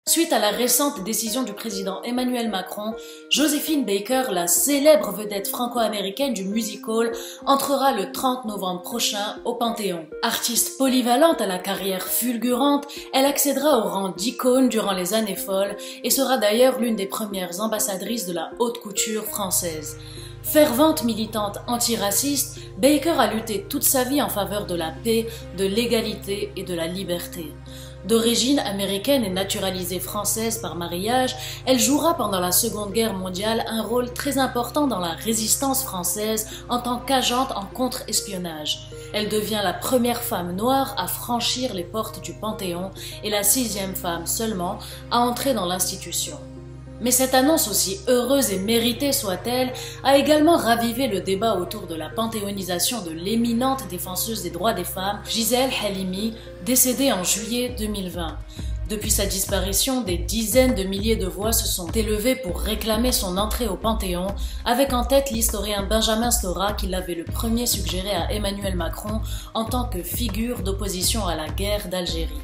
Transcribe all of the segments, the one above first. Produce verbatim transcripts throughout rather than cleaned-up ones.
Suite à la récente décision du président Emmanuel Macron, Joséphine Baker, la célèbre vedette franco-américaine du music-hall, entrera le trente novembre prochain au Panthéon. Artiste polyvalente à la carrière fulgurante, elle accédera au rang d'icône durant les années folles et sera d'ailleurs l'une des premières ambassadrices de la haute couture française. Fervente militante antiraciste, Baker a lutté toute sa vie en faveur de la paix, de l'égalité et de la liberté. D'origine américaine et naturalisée française par mariage, elle jouera pendant la Seconde Guerre mondiale un rôle très important dans la résistance française en tant qu'agente en contre-espionnage. Elle devient la première femme noire à franchir les portes du Panthéon et la sixième femme seulement à entrer dans l'institution. Mais cette annonce, aussi heureuse et méritée soit-elle, a également ravivé le débat autour de la panthéonisation de l'éminente défenseuse des droits des femmes, Gisèle Halimi, décédée en juillet deux mille vingt. Depuis sa disparition, des dizaines de milliers de voix se sont élevées pour réclamer son entrée au Panthéon, avec en tête l'historien Benjamin Stora qui l'avait le premier suggéré à Emmanuel Macron en tant que figure d'opposition à la guerre d'Algérie.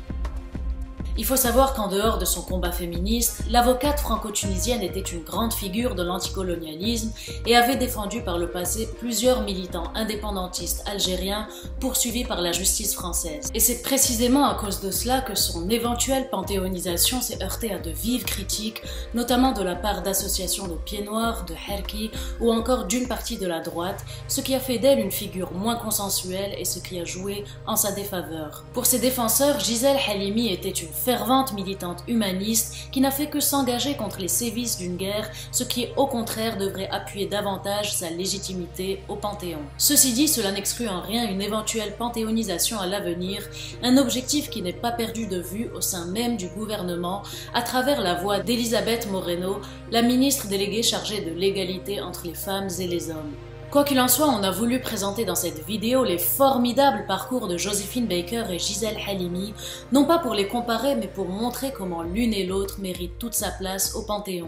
Il faut savoir qu'en dehors de son combat féministe, l'avocate franco-tunisienne était une grande figure de l'anticolonialisme et avait défendu par le passé plusieurs militants indépendantistes algériens poursuivis par la justice française. Et c'est précisément à cause de cela que son éventuelle panthéonisation s'est heurtée à de vives critiques, notamment de la part d'associations de pieds noirs, de Herki ou encore d'une partie de la droite, ce qui a fait d'elle une figure moins consensuelle et ce qui a joué en sa défaveur. Pour ses défenseurs, Gisèle Halimi était une fervente militante humaniste qui n'a fait que s'engager contre les sévices d'une guerre, ce qui au contraire devrait appuyer davantage sa légitimité au Panthéon. Ceci dit, cela n'exclut en rien une éventuelle panthéonisation à l'avenir, un objectif qui n'est pas perdu de vue au sein même du gouvernement à travers la voix d'Elisabeth Moreno, la ministre déléguée chargée de l'égalité entre les femmes et les hommes. Quoi qu'il en soit, on a voulu présenter dans cette vidéo les formidables parcours de Joséphine Baker et Gisèle Halimi, non pas pour les comparer, mais pour montrer comment l'une et l'autre méritent toute sa place au Panthéon.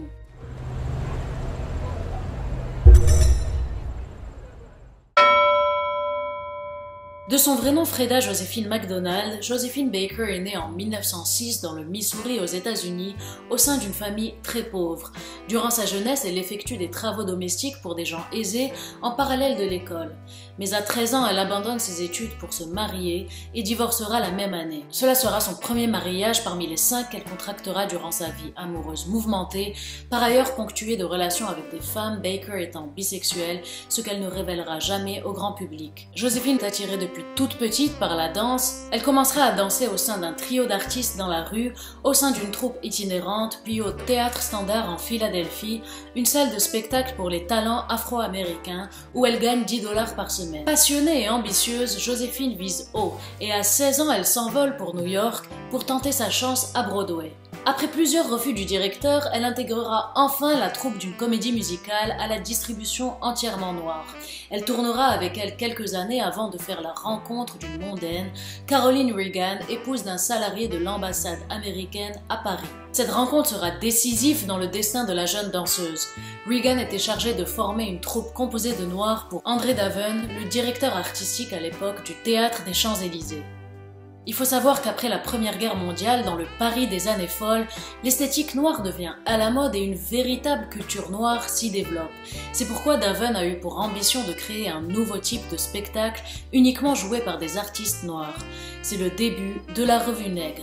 De son vrai nom Freda Joséphine McDonald, Joséphine Baker est née en mille neuf cent six dans le Missouri aux États-Unis, au sein d'une famille très pauvre. Durant sa jeunesse, elle effectue des travaux domestiques pour des gens aisés en parallèle de l'école. Mais à treize ans, elle abandonne ses études pour se marier et divorcera la même année. Cela sera son premier mariage parmi les cinq qu'elle contractera durant sa vie amoureuse mouvementée, par ailleurs ponctuée de relations avec des femmes, Baker étant bisexuelle, ce qu'elle ne révélera jamais au grand public. Joséphine est attirée depuis Depuis toute petite par la danse, elle commencera à danser au sein d'un trio d'artistes dans la rue, au sein d'une troupe itinérante, puis au Théâtre Standard en Philadelphie, une salle de spectacle pour les talents afro-américains où elle gagne dix dollars par semaine. Passionnée et ambitieuse, Joséphine vise haut et à seize ans, elle s'envole pour New York pour tenter sa chance à Broadway. Après plusieurs refus du directeur, elle intégrera enfin la troupe d'une comédie musicale à la distribution entièrement noire. Elle tournera avec elle quelques années avant de faire la rencontre d'une mondaine, Caroline Reagan, épouse d'un salarié de l'ambassade américaine à Paris. Cette rencontre sera décisive dans le destin de la jeune danseuse. Reagan était chargée de former une troupe composée de noirs pour André Daven, le directeur artistique à l'époque du Théâtre des Champs-Élysées. Il faut savoir qu'après la Première Guerre mondiale, dans le Paris des années folles, l'esthétique noire devient à la mode et une véritable culture noire s'y développe. C'est pourquoi Daven a eu pour ambition de créer un nouveau type de spectacle uniquement joué par des artistes noirs. C'est le début de la revue nègre.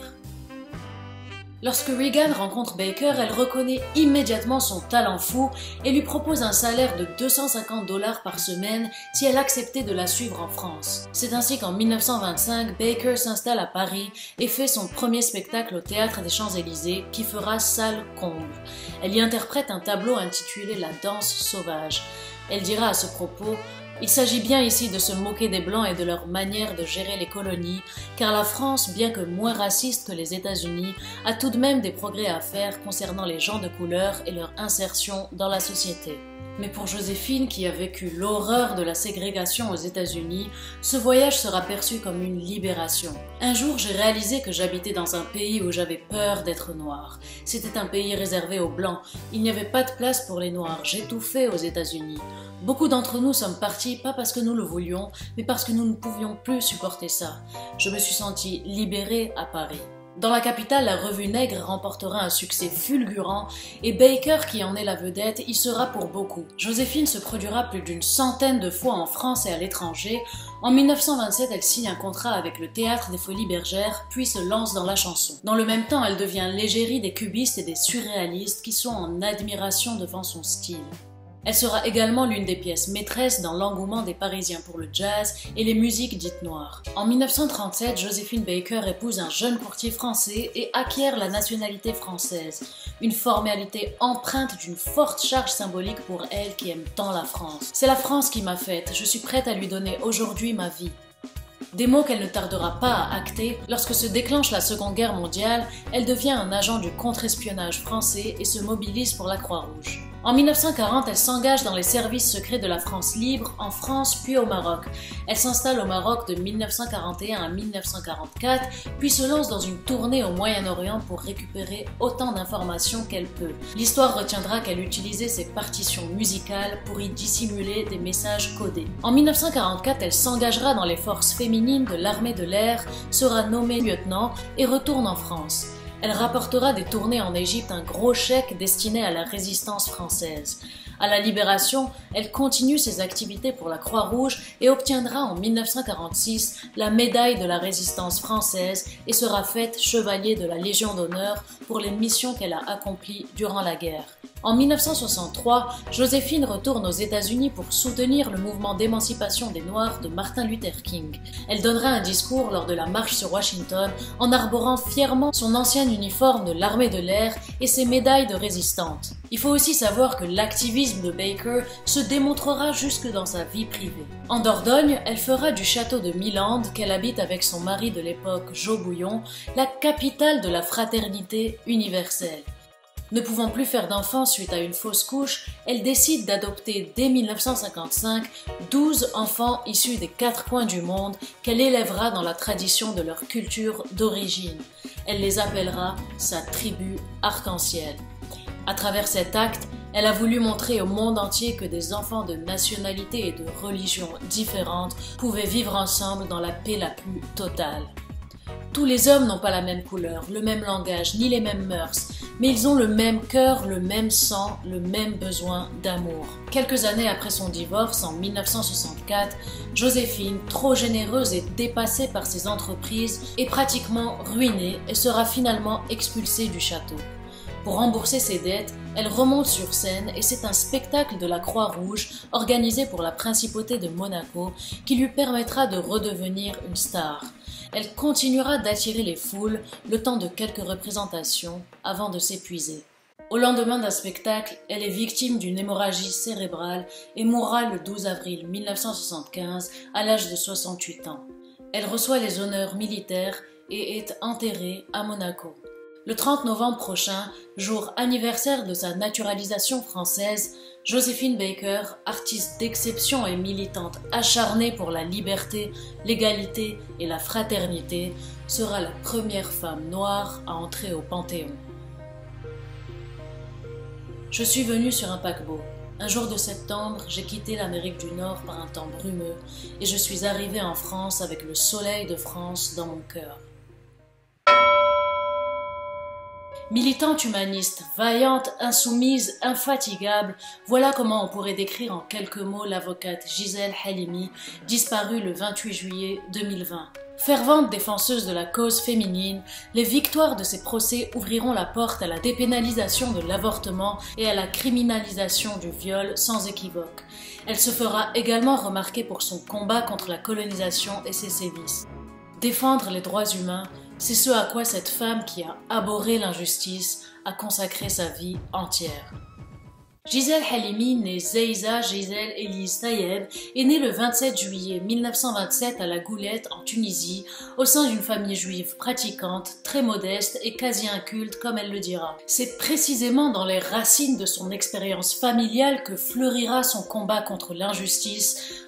Lorsque Reagan rencontre Baker, elle reconnaît immédiatement son talent fou et lui propose un salaire de deux cent cinquante dollars par semaine si elle acceptait de la suivre en France. C'est ainsi qu'en mille neuf cent vingt-cinq, Baker s'installe à Paris et fait son premier spectacle au Théâtre des Champs-Élysées qui fera salle comble. Elle y interprète un tableau intitulé La danse sauvage. Elle dira à ce propos: il s'agit bien ici de se moquer des Blancs et de leur manière de gérer les colonies, car la France, bien que moins raciste que les États-Unis, a tout de même des progrès à faire concernant les gens de couleur et leur insertion dans la société. Mais pour Joséphine, qui a vécu l'horreur de la ségrégation aux États-Unis, ce voyage sera perçu comme une libération. Un jour, j'ai réalisé que j'habitais dans un pays où j'avais peur d'être noire. C'était un pays réservé aux Blancs. Il n'y avait pas de place pour les Noirs. J'étouffais aux États-Unis. Beaucoup d'entre nous sommes partis, pas parce que nous le voulions, mais parce que nous ne pouvions plus supporter ça. Je me suis sentie libérée à Paris. Dans la capitale, la revue Nègre remportera un succès fulgurant et Baker, qui en est la vedette, y sera pour beaucoup. Joséphine se produira plus d'une centaine de fois en France et à l'étranger. En mille neuf cent vingt-sept, elle signe un contrat avec le Théâtre des Folies Bergères, puis se lance dans la chanson. Dans le même temps, elle devient l'égérie des cubistes et des surréalistes qui sont en admiration devant son style. Elle sera également l'une des pièces maîtresses dans l'engouement des Parisiens pour le jazz et les musiques dites noires. En mille neuf cent trente-sept, Joséphine Baker épouse un jeune courtier français et acquiert la nationalité française, une formalité empreinte d'une forte charge symbolique pour elle qui aime tant la France. « C'est la France qui m'a faite, je suis prête à lui donner aujourd'hui ma vie. » Des mots qu'elle ne tardera pas à acter. Lorsque se déclenche la Seconde Guerre mondiale, elle devient un agent du contre-espionnage français et se mobilise pour la Croix-Rouge. En mille neuf cent quarante, elle s'engage dans les services secrets de la France libre, en France puis au Maroc. Elle s'installe au Maroc de mille neuf cent quarante et un à mille neuf cent quarante-quatre, puis se lance dans une tournée au Moyen-Orient pour récupérer autant d'informations qu'elle peut. L'histoire retiendra qu'elle utilisait ses partitions musicales pour y dissimuler des messages codés. En mille neuf cent quarante-quatre, elle s'engagera dans les forces féminines de l'armée de l'air, sera nommée lieutenant et retourne en France. Elle rapportera des tournées en Égypte un gros chèque destiné à la résistance française. À la Libération, elle continue ses activités pour la Croix-Rouge et obtiendra en mille neuf cent quarante-six la médaille de la résistance française et sera faite chevalier de la Légion d'honneur pour les missions qu'elle a accomplies durant la guerre. En mille neuf cent soixante-trois, Joséphine retourne aux États-Unis pour soutenir le mouvement d'émancipation des Noirs de Martin Luther King. Elle donnera un discours lors de la marche sur Washington en arborant fièrement son ancien uniforme de l'armée de l'air et ses médailles de résistante. Il faut aussi savoir que l'activisme de Baker se démontrera jusque dans sa vie privée. En Dordogne, elle fera du château de Milande, qu'elle habite avec son mari de l'époque, Jo Bouillon, la capitale de la fraternité universelle. Ne pouvant plus faire d'enfants suite à une fausse couche, elle décide d'adopter dès mille neuf cent cinquante-cinq douze enfants issus des quatre coins du monde qu'elle élèvera dans la tradition de leur culture d'origine. Elle les appellera sa tribu arc-en-ciel. À travers cet acte, elle a voulu montrer au monde entier que des enfants de nationalités et de religions différentes pouvaient vivre ensemble dans la paix la plus totale. Tous les hommes n'ont pas la même couleur, le même langage, ni les mêmes mœurs, mais ils ont le même cœur, le même sang, le même besoin d'amour. Quelques années après son divorce, en mille neuf cent soixante-quatre, Joséphine, trop généreuse et dépassée par ses entreprises, est pratiquement ruinée et sera finalement expulsée du château. Pour rembourser ses dettes, elle remonte sur scène et c'est un spectacle de la Croix-Rouge organisé pour la principauté de Monaco qui lui permettra de redevenir une star. Elle continuera d'attirer les foules le temps de quelques représentations avant de s'épuiser. Au lendemain d'un spectacle, elle est victime d'une hémorragie cérébrale et mourra le douze avril mille neuf cent soixante-quinze à l'âge de soixante-huit ans. Elle reçoit les honneurs militaires et est enterrée à Monaco. Le trente novembre prochain, jour anniversaire de sa naturalisation française, Joséphine Baker, artiste d'exception et militante acharnée pour la liberté, l'égalité et la fraternité, sera la première femme noire à entrer au Panthéon. Je suis venue sur un paquebot. Un jour de septembre, j'ai quitté l'Amérique du Nord par un temps brumeux et je suis arrivée en France avec le soleil de France dans mon cœur. Militante humaniste, vaillante, insoumise, infatigable, voilà comment on pourrait décrire en quelques mots l'avocate Gisèle Halimi, disparue le vingt-huit juillet deux mille vingt. Fervente défenseuse de la cause féminine, les victoires de ses procès ouvriront la porte à la dépénalisation de l'avortement et à la criminalisation du viol sans équivoque. Elle se fera également remarquer pour son combat contre la colonisation et ses sévices. Défendre les droits humains, c'est ce à quoi cette femme qui a abhorré l'injustice a consacré sa vie entière. Gisèle Halimi, née Zeiza Gisèle Elise Tayeb, est née le vingt-sept juillet mille neuf cent vingt-sept à la Goulette, en Tunisie, au sein d'une famille juive pratiquante, très modeste et quasi inculte, comme elle le dira. C'est précisément dans les racines de son expérience familiale que fleurira son combat contre l'injustice,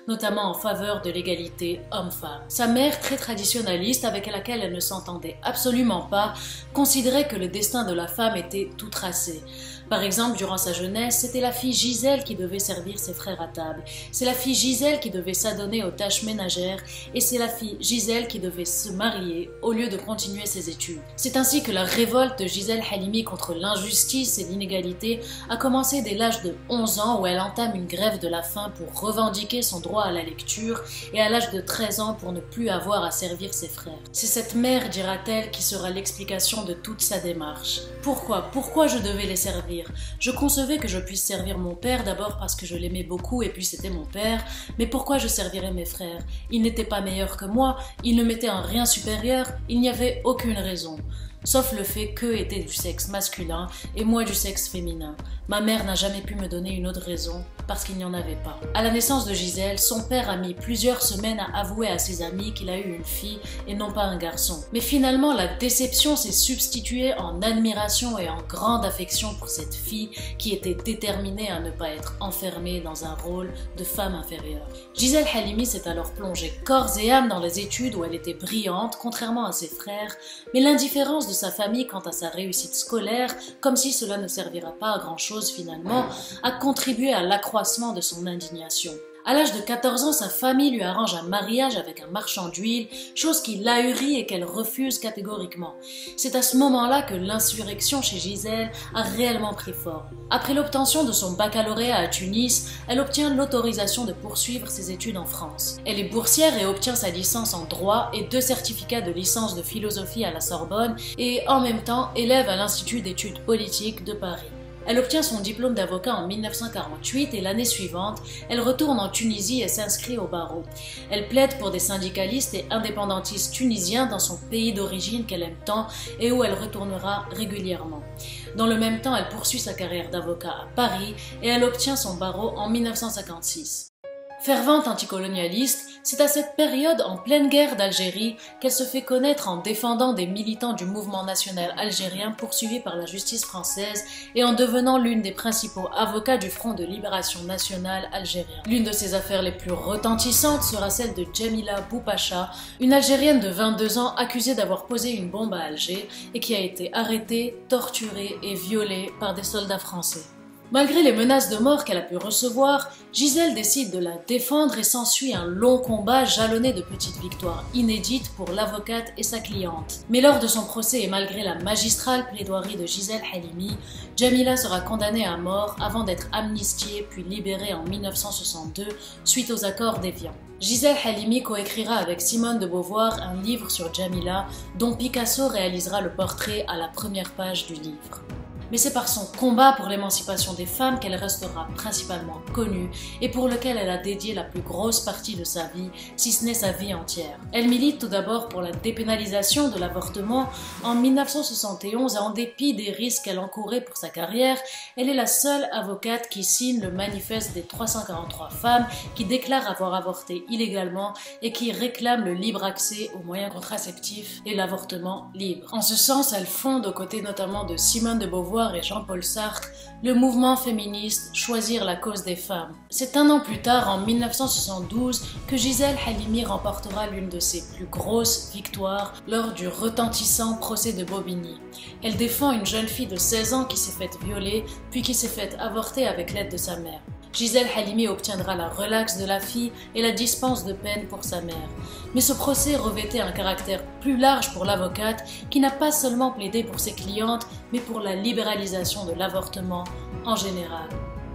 notamment en faveur de l'égalité homme-femme. Sa mère, très traditionnaliste, avec laquelle elle ne s'entendait absolument pas, considérait que le destin de la femme était tout tracé. Par exemple, durant sa jeunesse, c'était la fille Gisèle qui devait servir ses frères à table. C'est la fille Gisèle qui devait s'adonner aux tâches ménagères et c'est la fille Gisèle qui devait se marier au lieu de continuer ses études. C'est ainsi que la révolte de Gisèle Halimi contre l'injustice et l'inégalité a commencé dès l'âge de onze ans où elle entame une grève de la faim pour revendiquer son droit à la lecture et à l'âge de treize ans pour ne plus avoir à servir ses frères. C'est cette mère, dira-t-elle, qui sera l'explication de toute sa démarche. Pourquoi Pourquoi je devais les servir? Je concevais que je puisse servir mon père d'abord parce que je l'aimais beaucoup et puis c'était mon père, mais pourquoi je servirais mes frères? Ils n'étaient pas meilleurs que moi, ils ne m'étaient en rien supérieur, il n'y avait aucune raison. Sauf le fait qu'eux étaient du sexe masculin et moi du sexe féminin. Ma mère n'a jamais pu me donner une autre raison, parce qu'il n'y en avait pas. À la naissance de Gisèle, son père a mis plusieurs semaines à avouer à ses amis qu'il a eu une fille et non pas un garçon. Mais finalement, la déception s'est substituée en admiration et en grande affection pour cette fille qui était déterminée à ne pas être enfermée dans un rôle de femme inférieure. Gisèle Halimi s'est alors plongée corps et âme dans les études où elle était brillante, contrairement à ses frères, mais l'indifférence de sa famille quant à sa réussite scolaire, comme si cela ne servira pas à grand chose finalement, a contribué à l'accroissement de son indignation. À l'âge de quatorze ans, sa famille lui arrange un mariage avec un marchand d'huile, chose qui l'ahurit et qu'elle refuse catégoriquement. C'est à ce moment-là que l'insurrection chez Gisèle a réellement pris forme. Après l'obtention de son baccalauréat à Tunis, elle obtient l'autorisation de poursuivre ses études en France. Elle est boursière et obtient sa licence en droit et deux certificats de licence de philosophie à la Sorbonne et en même temps élève à l'Institut d'études politiques de Paris. Elle obtient son diplôme d'avocat en mille neuf cent quarante-huit et l'année suivante, elle retourne en Tunisie et s'inscrit au barreau. Elle plaide pour des syndicalistes et indépendantistes tunisiens dans son pays d'origine qu'elle aime tant et où elle retournera régulièrement. Dans le même temps, elle poursuit sa carrière d'avocat à Paris et elle obtient son barreau en mille neuf cent cinquante-six. Fervente anticolonialiste, c'est à cette période en pleine guerre d'Algérie qu'elle se fait connaître en défendant des militants du mouvement national algérien poursuivis par la justice française et en devenant l'une des principaux avocats du Front de libération nationale algérien. L'une de ses affaires les plus retentissantes sera celle de Djamila Boupacha, une Algérienne de vingt-deux ans accusée d'avoir posé une bombe à Alger et qui a été arrêtée, torturée et violée par des soldats français. Malgré les menaces de mort qu'elle a pu recevoir, Gisèle décide de la défendre et s'ensuit un long combat jalonné de petites victoires inédites pour l'avocate et sa cliente. Mais lors de son procès et malgré la magistrale plaidoirie de Gisèle Halimi, Djamila sera condamnée à mort avant d'être amnistiée puis libérée en mille neuf cent soixante-deux suite aux accords d'Évian. Gisèle Halimi coécrira avec Simone de Beauvoir un livre sur Djamila dont Picasso réalisera le portrait à la première page du livre. Mais c'est par son combat pour l'émancipation des femmes qu'elle restera principalement connue et pour lequel elle a dédié la plus grosse partie de sa vie, si ce n'est sa vie entière. Elle milite tout d'abord pour la dépénalisation de l'avortement en mille neuf cent soixante et onze et en dépit des risques qu'elle encourait pour sa carrière, elle est la seule avocate qui signe le manifeste des trois cent quarante-trois femmes qui déclarent avoir avorté illégalement et qui réclament le libre accès aux moyens contraceptifs et l'avortement libre. En ce sens, elle fonde aux côtés notamment de Simone de Beauvoir et Jean-Paul Sartre, le mouvement féministe Choisir la cause des femmes. C'est un an plus tard, en mille neuf cent soixante-douze, que Gisèle Halimi remportera l'une de ses plus grosses victoires lors du retentissant procès de Bobigny. Elle défend une jeune fille de seize ans qui s'est faite violer, puis qui s'est faite avorter avec l'aide de sa mère. Gisèle Halimi obtiendra la relaxe de la fille et la dispense de peine pour sa mère. Mais ce procès revêtait un caractère plus large pour l'avocate qui n'a pas seulement plaidé pour ses clientes, mais pour la libéralisation de l'avortement en général.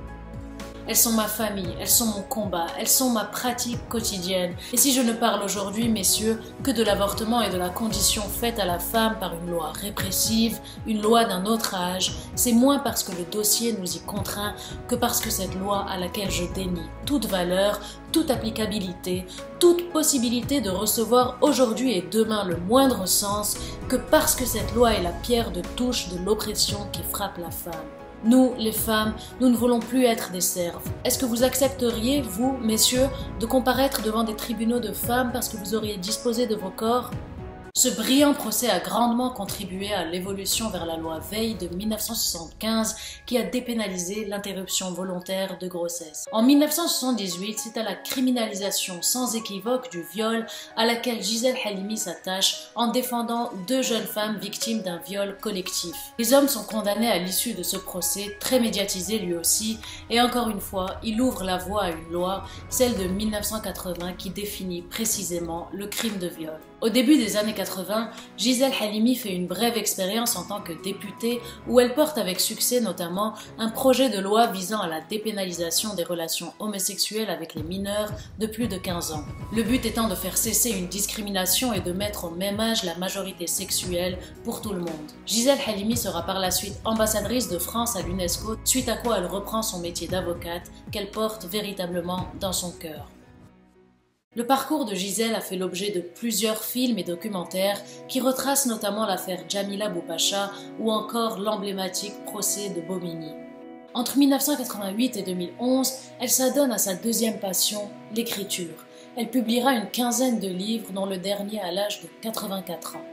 Elles sont ma famille, elles sont mon combat, elles sont ma pratique quotidienne. Et si je ne parle aujourd'hui, messieurs, que de l'avortement et de la condition faite à la femme par une loi répressive, une loi d'un autre âge, c'est moins parce que le dossier nous y contraint que parce que cette loi à laquelle je dénie toute valeur, toute applicabilité, toute possibilité de recevoir aujourd'hui et demain le moindre sens, que parce que cette loi est la pierre de touche de l'oppression qui frappe la femme. Nous, les femmes, nous ne voulons plus être des serfs. Est-ce que vous accepteriez, vous, messieurs, de comparaître devant des tribunaux de femmes parce que vous auriez disposé de vos corps ? Ce brillant procès a grandement contribué à l'évolution vers la loi Veil de mille neuf cent soixante-quinze qui a dépénalisé l'interruption volontaire de grossesse. En mille neuf cent soixante-dix-huit, c'est à la criminalisation sans équivoque du viol à laquelle Gisèle Halimi s'attache en défendant deux jeunes femmes victimes d'un viol collectif. Les hommes sont condamnés à l'issue de ce procès, très médiatisé lui aussi, et encore une fois, il ouvre la voie à une loi, celle de mille neuf cent quatre-vingts qui définit précisément le crime de viol. Au début des années quatre-vingts, Gisèle Halimi fait une brève expérience en tant que députée où elle porte avec succès notamment un projet de loi visant à la dépénalisation des relations homosexuelles avec les mineurs de plus de quinze ans. Le but étant de faire cesser une discrimination et de mettre au même âge la majorité sexuelle pour tout le monde. Gisèle Halimi sera par la suite ambassadrice de France à l'UNESCO, suite à quoi elle reprend son métier d'avocate qu'elle porte véritablement dans son cœur. Le parcours de Gisèle a fait l'objet de plusieurs films et documentaires qui retracent notamment l'affaire Djamila Boupacha ou encore l'emblématique procès de Bomini. Entre mille neuf cent quatre-vingt-huit et deux mille onze, elle s'adonne à sa deuxième passion, l'écriture. Elle publiera une quinzaine de livres, dont le dernier à l'âge de quatre-vingt-quatre ans.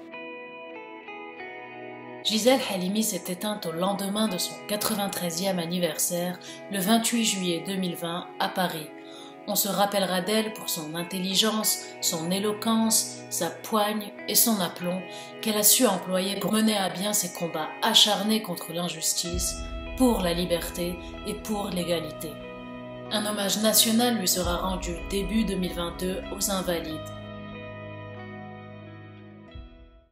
Gisèle Halimi s'est éteinte au lendemain de son quatre-vingt-treizième anniversaire, le vingt-huit juillet deux mille vingt, à Paris. On se rappellera d'elle pour son intelligence, son éloquence, sa poigne et son aplomb qu'elle a su employer pour mener à bien ses combats acharnés contre l'injustice, pour la liberté et pour l'égalité. Un hommage national lui sera rendu début deux mille vingt-deux aux Invalides.